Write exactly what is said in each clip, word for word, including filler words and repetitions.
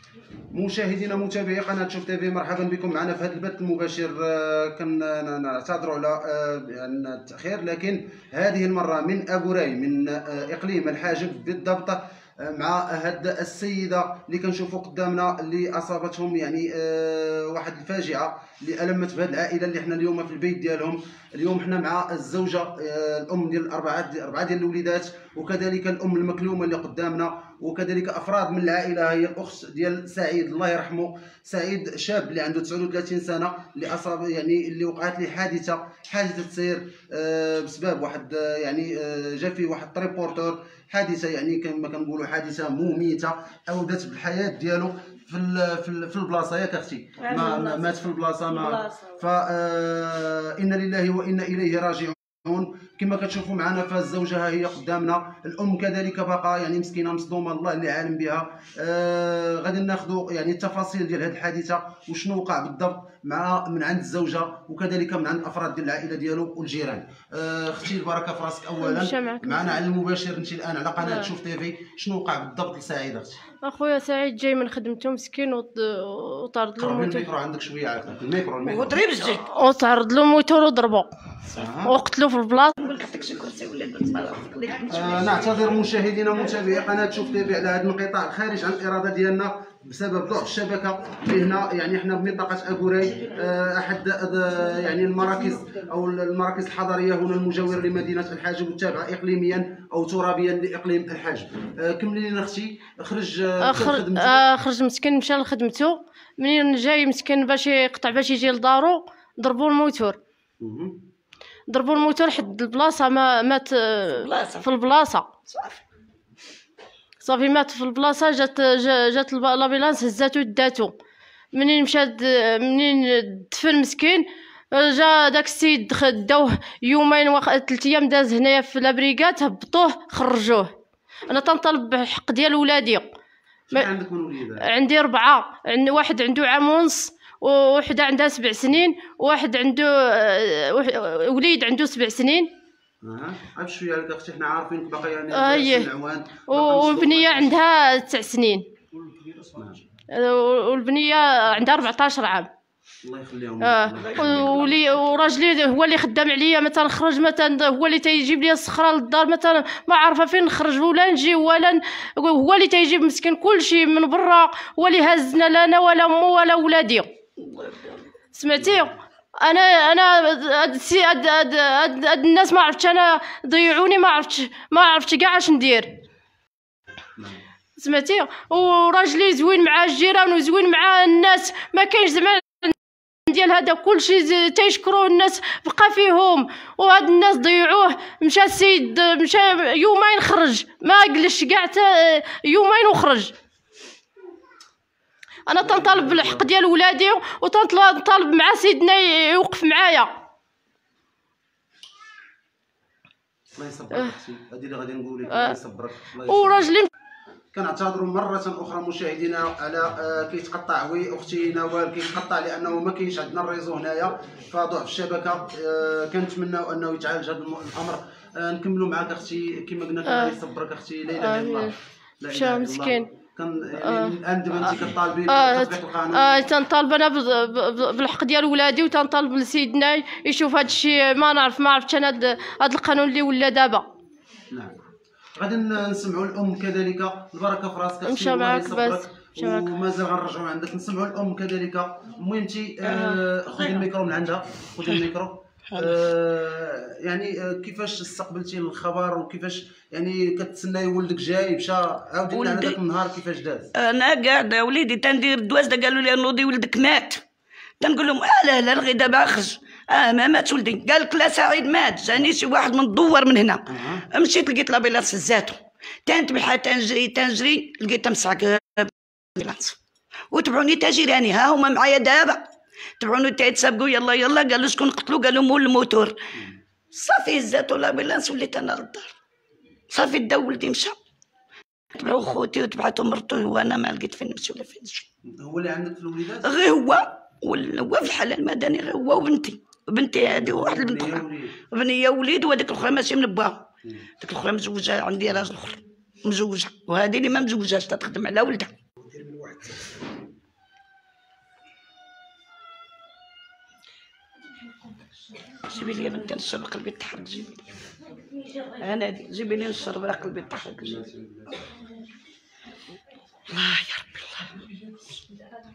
مشاهدينا متابعي قناه شوف تيفي، مرحبا بكم معنا في هذا البث المباشر. كنعتذروا على التاخير، لكن هذه المره من ابو راي من اقليم الحاجب بالضبط، مع هاد السيده اللي كنشوفوا قدامنا اللي اصابتهم يعني آه واحد الفاجعه اللي المت بهذه العائله اللي حنا اليوم في البيت ديالهم. اليوم حنا مع الزوجه آه الام ديال اربعه اربعه ديال الوليدات، وكذلك الام المكلومه اللي قدامنا، وكذلك افراد من العائله. هي الاخت ديال سعيد الله يرحمه، سعيد شاب اللي عنده تسعة وثلاثين سنه، اللي اصاب يعني اللي وقعت له حادثه حادثه سير آه بسبب واحد آه يعني آه جا فيه واحد تريبورتور، حادثه يعني كما كنقولوا حادثه مميته اودت بالحياه ديالو في ال في البلاصه. ياك اختي؟ ما مات في البلاصه. ما ف آه انا لله وانا اليه راجعون. كما كتشوفوا معنا فالزوجه هي قدامنا، الام كذلك باقا يعني مسكينه مصدومه الله اللي عالم بها. آه غادي ناخذوا يعني التفاصيل ديال هذه الحادثه وشنو وقع بالضبط مع من عند الزوجه وكذلك من عند افراد ديال العائله ديالو والجيران. آه اختي البركه في راسك اولا، معنا على المباشر انت الان على قناه شوف تيفي، شنو وقع بالضبط لسعيد اختي؟ اخويا سعيد جاي من خدمته مسكين وطارد له الموتور. الميكرو عندك شويه عافاك، الميكرو الميكرو وضرب الجيك وتعرض له موتور وضربه وقتلو في البلاصه. آه نعتذر مشاهدينا متابعي قناه شوف تيفي على هذا الانقطاع الخارج عن الاراده ديالنا بسبب ضعف الشبكه اللي هنا. يعني احنا بمنطقه ابو راي، آه احد آه يعني المراكز او المراكز الحضريه هنا المجاوره لمدينه الحاجب، والتابعه اقليميا او ترابيا لاقليم الحاجب. آه كملي لنا اختي. خرج آه خرج, آه خرج مسكين مشى لخدمته، منين جاي مسكين باش يقطع باش يجي لدارو ضربوا الموتور. ضربوا الموتور حد البلاصه، ما مات في البلاصه صافي، مات في البلاصه. جات جات لابيلانس هزاتو داتو. منين مشى منين دفن مسكين، جا داك السيد داوه يومين واخ ثلاث ايام داز هنايا في لابريكات، هبطوه خرجوه. انا تنطالب بالحق ديال ولادي. شحال عندك من وليدات؟ عندي اربعه، عند واحد عنده عام ونص، ووحده عندها سبع سنين، وواحد عنده وليد عنده سبع سنين. اها عاد شويه عليك اختي، حنا عارفينك باقي يعني آه عوان. والبنيه عندها تسع سنين، والبنيه عندها أربعطاش عام. الله يخليهم. اه ولي وراجلي هو اللي خدام عليا، مثلا نخرج مثلا هو اللي تيجيب لي الصخره للدار، مثلا ما عارفه فين نخرج ولا نجي ولا هو اللي تيجيب مسكين كلشي من برا، هو اللي هزنا لا انا ولا مو ولا ولادي. سمعتي؟ انا انا هاد هاد هاد هاد الناس ما عرفتش، انا ضيعوني، ما عرفتش ما عرفتش كاع اش ندير. سمعتي؟ وراجلي زوين مع الجيران وزوين مع الناس، ما كاينش زعما ديال هذا كلشي تيشكروا الناس بقى فيهم، وهاد الناس ضيعوه. مشى السيد مشى يومين خرج، ما جلش كاع يومين وخرج. انا تنطالب بالحق ديال ولادي، وتنطالب مع سيدنا يوقف معايا. الله يصبرك اختي، هادي اللي غادي نقول لك. الله يصبرك. وراجلي كنعتذروا مرة أخرى مشاهدينا على آه كيتقطع وي أختي نوال كيتقطع لأنه ما كاينش عندنا الريزو هنايا، فضعف الشبكة. آه كنتمناو أنه يتعالج هذا الأمر. آه نكملوا معاك أختي كما قلنا. الله يصبرك أختي. لا إله إلا الله. مشى مسكين. كان يعني الآن دابا أنت كطالبي بتطبيق القانون. اه تنطالب أنا بالحق ديال ولادي، وتنطالب لسيدنا يشوف هذا الشيء. ما نعرف ما عرفتش أنا هذا القانون اللي ولا دابا. نعم. غادي نسمعوا الام كذلك. البركه في راسك اختي. مشى معاك بس ومازال غنرجعوا عندك نسمعوا الام كذلك. المهم انت آه خذي الميكرو من عندها، خذي الميكرو. آه يعني آه كيفاش استقبلتي الخبر، وكيفاش يعني كتسناي ولدك جاي مشى؟ عاودي لنا على ذاك النهار كيفاش داز. انا قاعده وليدي تندير الدوازده، قالوا لي نوضي ولدك مات. تنقول لهم اه لا لا غير دابا خرج. اه ما ماتش ولدي. قال لك لا سعيد مات. جاني شي واحد من الدوار من هنا. أه. مشيت لقيت لابيلاس هزاتو، تنتبح تنجري تنجري لقيتها مسعك لابيلاس، وتبعوني تاجيراني ها هما معايا دابا. تبعوني تيتسابقوا يلا يلا. قالوا شكون قتلوا؟ قالوا مول الموتور. صافي هزاتو لابيلاس وليت انا للدار. صافي دا ولدي مشى. تبعوا خوتي وتبعتو مرتو، وانا ما لقيت فين نمشي ولا فين نجي. هو اللي عندك في الوليدات؟ غير هو هو في الحاله المدني، غير هو وبنتي. بنتي هذه واحد البنت اخرى، بنيه وليد، وهذيك الاخرى ماشي من باها. ديك الاخرى مزوجه، عندي راجل اخر مزوجه، وهذه اللي ما مزوجاش تخدم على ولدها. جيبي لي بنتي نشرب قلبي يتحرك. جيبي لي انا دي جيبي لي نشرب راه قلبي يتحرك. الله يا ربي الله.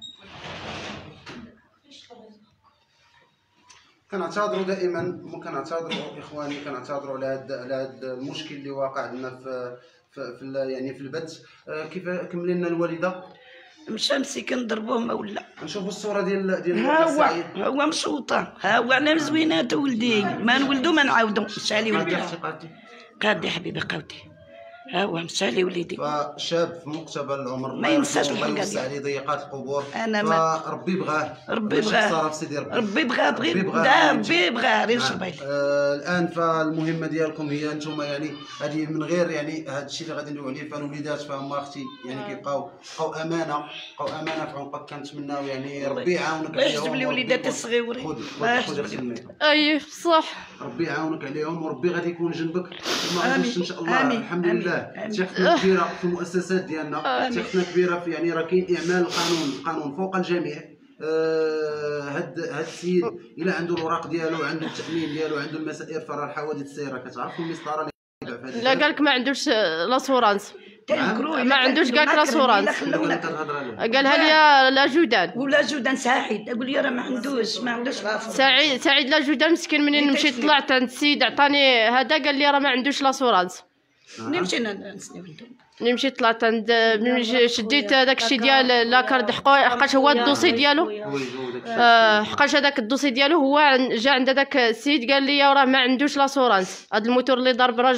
كنعتذروا دائما كنعتذروا اخواني كنعتذروا على هذا على هذا المشكل اللي واقع لنا في في, في يعني في البث. كيف كملي لنا الوالده؟ مشى مسكين ضربوه ما ولا. نشوفوا الصوره ديال ديال ها هو سعيد. ها هو مشوطه، ها هو على مزوينات ولدي، ما نولدو ما نعاودو. مشى لي ولدي قادي حبيبي قاودي، ها هو مشى لي وليدي. فشاب في مقتبل العمر ما ينساش الله الحلقه يوسع عليه ضيقات القبور. انا ما فربي بغاه ربي بغاه سيدي ربي ربي بغاه بغي ربي بغاه دا ربي بغاه غير شربي. آه الان فالمهمه ديالكم هي انتم يعني هذه من غير يعني هذا الشيء اللي غادي ندويو عليه. فالوليدات فهما اختي يعني كيبقاو بقاو امانه بقاو امانه في عنقك. كنتمناو يعني ربي يعاونك الله عليهم. يحجب لي وليداتي الصغيورين. الله يحجب لي. اي صح. ربي يعاونك عليهم وربي غادي يكون جنبك. ما غاديش ان شاء الله. آمين. الحمد آمين. لله ثقتنا كبيره في المؤسسات ديالنا. ثقتنا كبيره في يعني راه كاين اعمال القانون القانون فوق الجميع. آه هاد هاد السيد الا عنده الاوراق ديالو عنده التامين ديالو عنده المسائر فراه الحوادث السيره كتعرفوا المسطره. لا قالك ما عندوش لاسورانس. ما عندوش كاع لاسورانس. قالها لي لا جودان ولا جودان سعيد. اقول لي راه ما عندوش ما عندوش سعيد سعيد لا جودان مسكين. منين مشيت طلعت عند السيد عطاني هذا قال لي راه ما عندوش لاسورانس. ملي مشينا نسنيو ملي مشيت طلعت عند ملي شديت هذاك الشيء ديال لاكارد حقاش هو الدوسي ديالو. آه حقاش هذاك الدوسي ديالو هو جا عند هذاك السيد قال لي راه ما عندوش لاسورانس. هذا الموتور اللي ضرب راجل.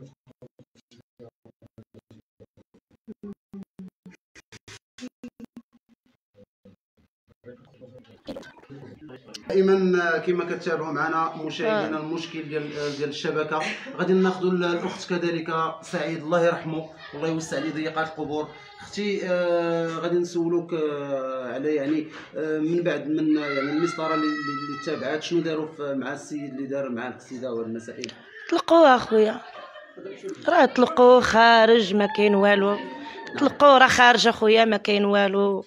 دائما كما كتابعوا معنا مشاهدينا المشكل ديال ديال الشبكه. غادي ناخذوا الاخت كذلك سعيد الله يرحمه والله يوسع عليه ضيقات القبور. اختي آه غادي نسولوك آه على يعني آه من بعد من يعني المسطره اللي اللي تابعات شنو داروا مع السيد اللي دار مع السيده والمسائل. طلقوه اخويا راه طلقوه خارج ما كاين والو. طلقوه راه خارج اخويا ما كاين والو.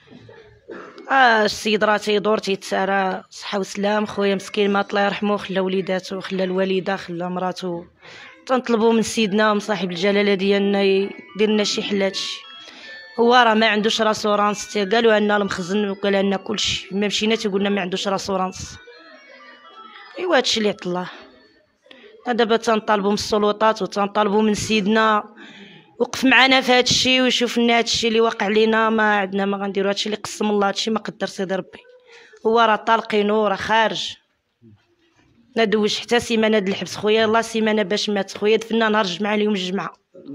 اه السيد راه تيدور تيتسارى صحه وسلام خويا مسكين ما الله يرحمه. خلى وليداتو خلى الوالده خلى مراتو. تنطلبوا من سيدنا ومن صاحب الجلاله ديالنا يدير لنا شي حلات. هو راه ما عندوش راسورانس. قالوا لنا المخزن وقال لنا كلشي. ما مشينا تيقول لنا ما عندوش راسورانس. ايوا هادشي اللي عطلاه. دابا تنطالبوا من السلطات وتنطالبوا من سيدنا وقف معنا في هذا الشيء ويشوف لنا هذا الشيء اللي واقع لينا. ما عندنا ما غنديروا هذا الشيء اللي قسم الله. هذا الشيء ما قدر سيدي ربي. هو راه طالقينو راه خارج. ما دوش حتى سيمانه د الحبس خويا. الله سيمانه باش مات خويا. دفنا نهار الجمعه اليوم الجمعه.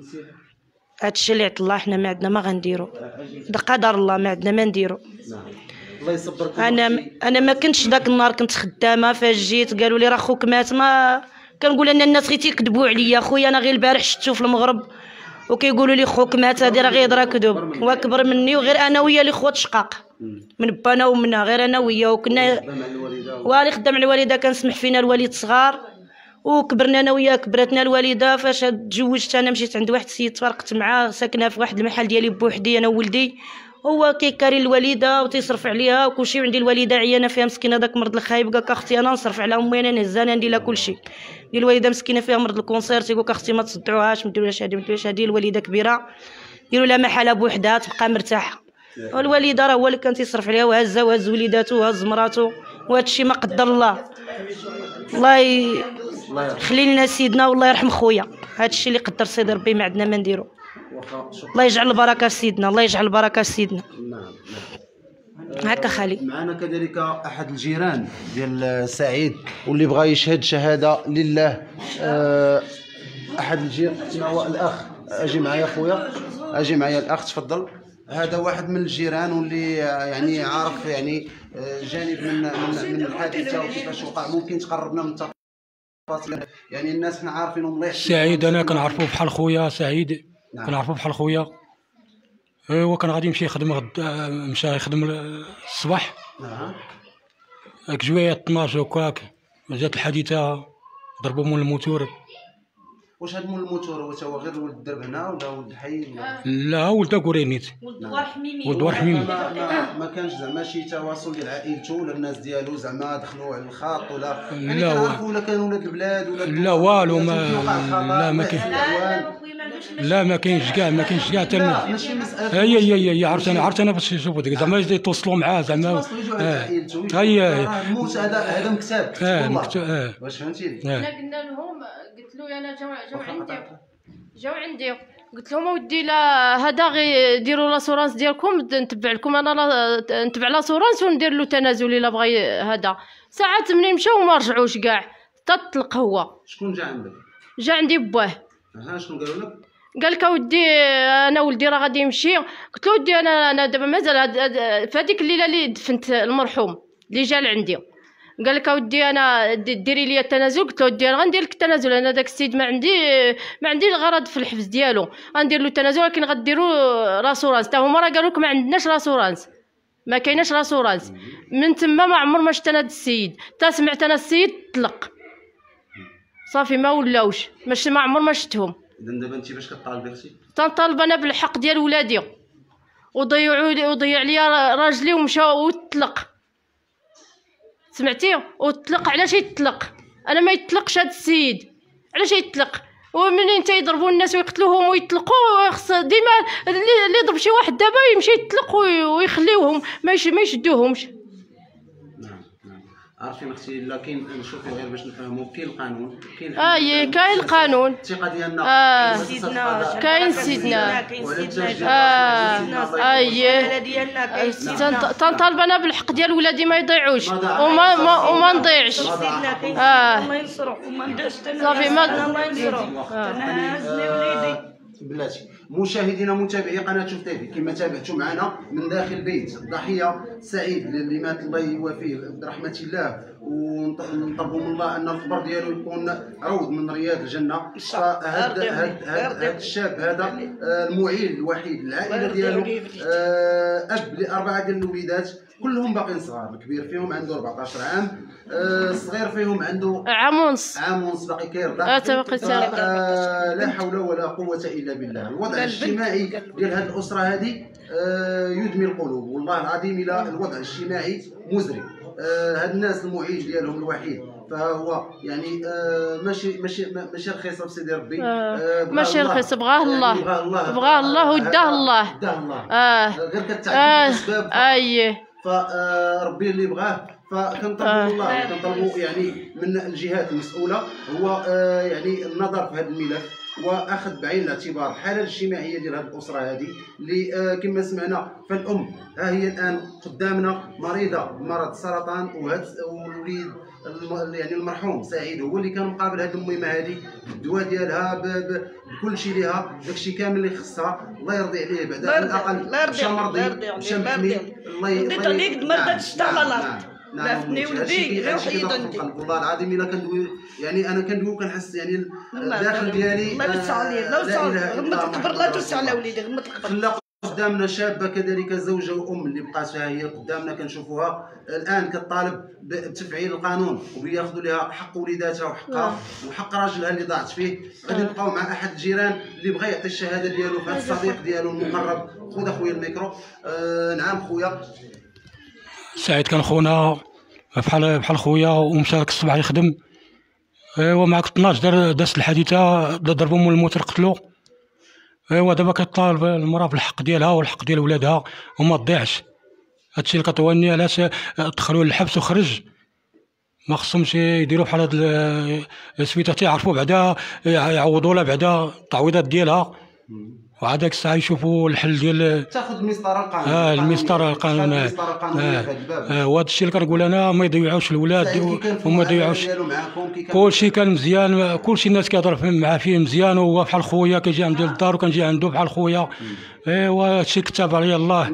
هذا الشيء اللي عط الله حنا ما عندنا ما غنديروا. هذا قدر الله ما عندنا ما نديروا. الله يصبركم. انا انا ما كنتش داك النهار كنت خدامه. فاش جيت قالوا لي راه خوك مات. ما كنقول ان الناس غير تيكذبوا عليا خويا. انا غير البارح شفتو في المغرب وكيقولوا لي خوك مات. هادي راه غير هضره كذوب. هو كبر مني وغير انا وياه اللي خوات شقاق من بانا ومنها. غير انا وياه وكنا والي خدام على الوالده. كنسمح فينا الوالد صغار وكبرنا انا وياه. كبرتنا الوالده. فاش تزوجت انا مشيت عند واحد السيد تفرقت معاه. ساكنه في واحد المحل ديالي بوحدي انا وولدي. هو كيكاري الوالده وتيصرف عليها وكلشي. عندي الوالده عيانه فيها مسكينه داك مرض الخايب. قالك اختي انا نصرف على امي انا نهزها انا ندير لها كلشي. ديال الوالده مسكينه فيها مرض الكونسير. تيقولك اختي ما تصدعوهاش ما ديروهاش هادي ما ديروهاش هادي. الوالده كبيره ديروا لها محله بوحدها تبقى مرتاحه. والوالده راه هو اللي كان تيصرف عليها وهزها وهز وليداتو وهز مراتو. وهذا الشيء ما قدر الله. الله يخلي لنا سيدنا والله يرحم خويا. هذا الشيء اللي قدر سيدي ربي ما عندنا ما نديرو. الله يجعل البركه في سيدنا. الله يجعل البركه في سيدنا. نعم هكا خالي. معنا كذلك احد الجيران ديال سعيد واللي بغى يشهد شهاده لله. احد الجيران هو الاخ. اجي معايا خويا اجي معايا الاخ تفضل. هذا واحد من الجيران واللي يعني عارف يعني جانب من من, من الحادثه وكيفاش وقع. ممكن تقربنا من التفاصيل يعني الناس حنا عارفينهم مليح. سعيد انا كنعرفو بحال خويا. سعيد نعم. كنعرفو بحال خويا. هو كان غادي يمشي يخدم غد مشى يخدم الصباح. نعم هاك جويه اثناش هكاك جات الحادثه ضربوا من الموتور. واش هاد مول الموتور هو تا هو غير ولد الدرب هنا ولا ولد الحي ولا؟ لا ولد كورينيت، ولد دوار حميمي، ولد دوار حميمي. ما, ما, ما كانش زعما شي تواصل ديال عائلته ولا الناس ديالو زعما دخلوا على الخط ولا يعني لا كنعرفوا ولا كانوا ولاد البلاد ولا لا والو ما لا ما كاين لا ما كاينش كاع ما كاينش كاع حتى ماشي مساله هي هي هي عرفت انا عرفت انا باش نشوفوا ديك زعما يتوصلوا معاه زعما هي الموت هذا هذا مكتاب اه مكتاب واش فهمتيني. حنا قلنا لهم قلت له انا جاو جاو عندي جاو عندي قلت لهم اودي لا هذا غي ديروا لاسورانس ديالكم نتبع لكم انا لا نتبع لاسورانس وندير له تنازل الا بغى هذا. ساعات ملي مشاو ما رجعوش كاع تطلق هو. شكون جا عندك؟ جا عندي باه. ها شنو قالوا لك؟ قال لك اودي انا ولدي راه غادي يمشي. قلت له ودي انا انا دابا مازال في هذيك الليله اللي دفنت المرحوم اللي جا لعندي قال لك اودي انا ديري لي التنازل. قلت له ودي انا غندير لك التنازل انا داك السيد ما عندي ما عندي الغرض في الحبس ديالو غندير له التنازل ولكن غديروا راسورانس. حتى هما راه قالوا لك ما عندناش راسورانس ما كايناش راسورانس. من تما ما عمر ما شفت انا هاد السيد حتى سمعت انا السيد طلق صافي ما ولاوش ماشي ما عمر ما شفتهم. اذا دابا انت باش كطالبي اختي؟ تنطالب انا بالحق ديال ولادي وضيعوا لي وضيع لي راجلي ومشى وطلق سمعتي وطلق. علاش يطلق؟ انا ما يطلقش هذا السيد علاش يطلق؟ ومنين تيضربوا الناس ويقتلوهم ويطلقوا خص ديما اللي يضرب شي واحد دابا يمشي يطلق ويخليوهم ما ما يشدوهمش. عارفين اختي لكن نشوفوا غير باش نفهموا كاين القانون كاين اه كاين القانون الثقه ديالنا اه سيدنا كاين سيدنا كاين سيدنا اه اييه ديالنا كاين سيدنا تنطالب انا بالحق ديال ولادي ما يضيعوش وما ما وما نضيعش. سيدنا كاين اه ما ينصروا وما نديرش صافي ما ما ينصروا انا هازني وليدي. بلاتي مشاهدينا متابعي قناه شوف تيفي كما تابعتوا معنا من داخل بيت الضحيه سعيد اللي مات الله يوافيه برحمه الله ونطلبوا من الله ان القبر ديالو يكون عود من رياض الجنه. فهذا هذا الشاب هذا المعيل الوحيد للعائله ديالو اب لاربعه ديال الوليدات كلهم باقيين صغار. الكبير فيهم عنده أربعطاش عام الصغير فيهم عنده عام ونص عام ونص باقي كيرضع. اه لا حول ولا قوه الا بالله. الوضع الاجتماعي ديال هذه الاسره هذه يدمي القلوب والله العظيم. الى الوضع الاجتماعي مزري. هاد الناس المعيش ديالهم الوحيد فهو يعني آه ماشي ماشي ماشي رخيصه بسيدي ربي. آه ماشي رخيص بغاه الله يعني بغاه الله بغاه الله وداه الله وداه الله اه غير كتعدد آه. الاسباب. اييه فربي اللي بغاه. فكنطلبوا آه. الله كنطلبوا يعني من الجهات المسؤوله هو آه يعني النظر في هذا الملف واخذ بعين الاعتبار الحاله الاجتماعيه ديال هذه الاسره هذه اللي آه كما سمعنا. فالام ها هي الان قدامنا مريضه بمرض السرطان وهذا الوليد يعني المرحوم سعيد هو اللي كان مقابل هذه المهمه هذه بالدواء ديالها بكل شيء ليها داكشي كامل اللي خصها. الله يرضي عليه بعدا على الاقل مشى مرضي مشى محمي. الله يرضي قد ما ردتش تغلط لا فني ولدي غير حيدني والله العظيم الا كندوي يعني انا كندوي وكنحس يعني الداخل ديالي الله يوسع عليه الله يوسع عليه غمض القبر لا توسع على وليدي غمض القبر. قدامنا شابه كذلك زوجه وام اللي بقات فيها هي قدامنا كنشوفوها الان كطالب بتفعيل القانون وبياخذوا لها حق وليداتها وحقها وحق راجلها اللي ضاعت فيه. غادي نبقاو مع احد الجيران اللي بغى يعطي الشهاده ديالو في هذا الصديق ديالو المقرب. خذ اخويا الميكرو. آه نعم خويا سعيد كان خونا بحال بحال خويا ومشى داك الصباح يخدم. ايوا مع اثناش دار دازت الحادثه ضربوا من الموتر قتلو. ايوا دابا كطالب المراه بالحق ديالها والحق ديال ولادها وما تضيعش. هادشي اللي كطواني علاش دخلوه للحبس وخرج. ما خصهمش يديروا بحال هاد السويته تيعرفوا بعدا يعوضوا لها بعدا التعويضات ديالها وعاد ديك الساعه يشوفوا الحل ديال تاخذ المسطره القانون. اه المسطره القانون. اه اه وهذا الشيء اللي كنقول انا ما يضيعوش الولاد وما يضيعوش. كلشي كان مزيان كلشي الناس كيهضر معاه فيه مزيان وهو بحال خويا كيجي عندي للدار وكنجي عنده بحال خويا. ايوا هادشي كتب عليا الله.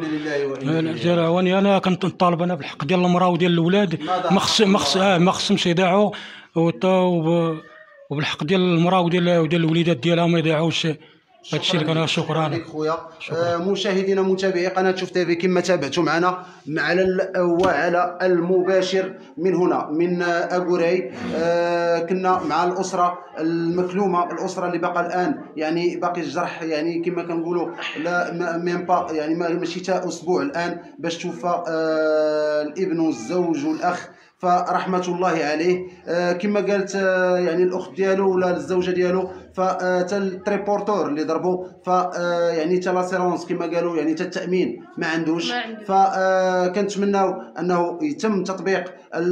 واني انا كنت نطالب انا بالحق ديال المراه وديال الاولاد ما خص ما خص ما خصهمش يضيعوا وبالحق ديال المراه وديال وديال الوليدات ديالها ما يضيعوش. هادشي اللي كان. شكرا لك خويا. آه مشاهدينا متابعي قناه شوف تيفي، كما تابعتوا معنا على وعلى المباشر من هنا من اغوراي. آه كنا مع الاسره المكلومه، الاسره اللي باقا الان يعني باقي الجرح يعني كما كنقولوا لا ميم با يعني ماشي حتى اسبوع الان باش توفى آه الابن والزوج والاخ، فرحمه الله عليه. آه كما قالت آه يعني الاخت ديالو ولا الزوجه ديالو، فتا التريبورتور اللي ضربوا ف آه يعني تا لاسيرونس كما قالوا يعني تا التامين ما عندوش. فكنتمناو انه يتم تطبيق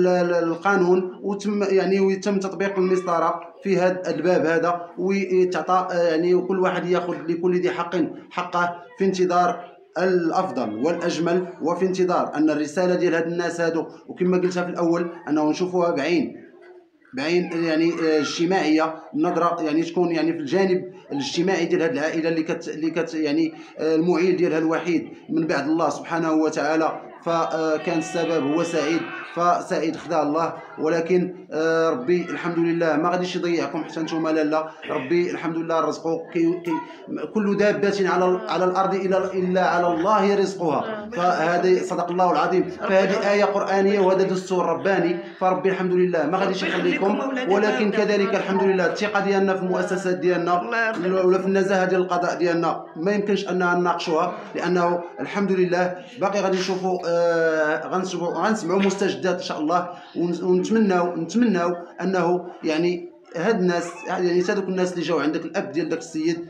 القانون وتم يعني ويتم تطبيق المسطره في هذا الباب هذا، ويتعطى يعني كل واحد ياخذ لكل ذي حق حقه في انتظار الافضل والاجمل، وفي انتظار ان الرساله ديال هاد الناس هادو، وكما قلتها في الاول انه نشوفوها بعين بعين يعني اجتماعيه، نظره يعني تكون يعني في الجانب الاجتماعي ديال هذه العائله اللي كت اللي كت يعني المعيل ديالها الوحيد من بعد الله سبحانه وتعالى، فكان السبب هو سعيد، فسعيد خدا الله. ولكن ربي الحمد لله ما غاديش يضيعكم حتى نتوما لالا، ربي الحمد لله رزقه كي كي كل دابه على على الارض الا الا على الله رزقها، فهذه صدق الله العظيم، فهذه ايه قرانيه وهذا دستور رباني، فربي الحمد لله ما غاديش يخليكم. ولكن كذلك الحمد لله الثقه ديالنا في المؤسسات ديالنا ولا في النزاهه ديال القضاء ديالنا ما يمكنش اننا نناقشوها، لانه الحمد لله باقي غادي نشوفوا آه غنشوفوا غنسمعوا مستجدات ان شاء الله، ونتمناو نتمناو انه يعني هاد الناس يعني هذوك الناس اللي جاوا عندك الاب ديال داك السيد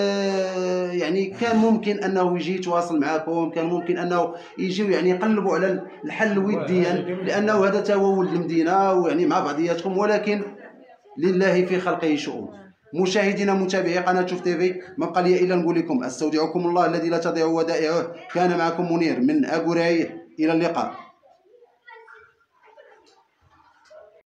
آه يعني كان ممكن انه يجي يتواصل معكم، كان ممكن انه يجيو يعني يقلبوا على الحل وديا، لانه هذا تا هو ولد المدينه ويعني مع بعضياتكم، ولكن لله في خلقه شؤون. مشاهدينا متابعي قناه شوف تيفي، ما بقى لي الا نقول لكم استودعكم الله الذي لا تضيع ودائعه. كان معكم منير من اغوراي، الى اللقاء.